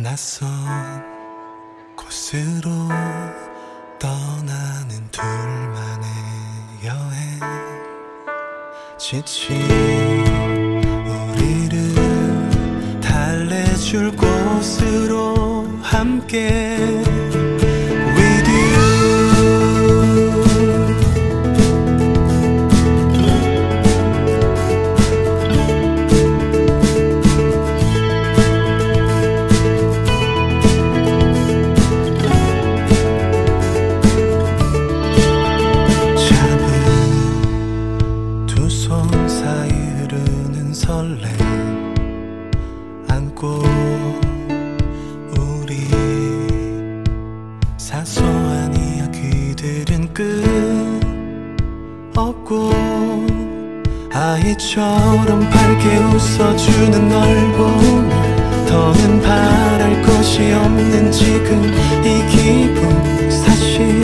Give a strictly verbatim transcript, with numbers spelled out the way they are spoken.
낯선 곳으로 떠나는 둘만의 여행, 지친 우리를 달래줄 곳으로 함께 with you. 설렘 안고 우리 사소한 이야기들은 끝 없고 아이처럼 밝게 웃어주는 널 보며 더는 바랄 것이 없는 지금 이 기분 사실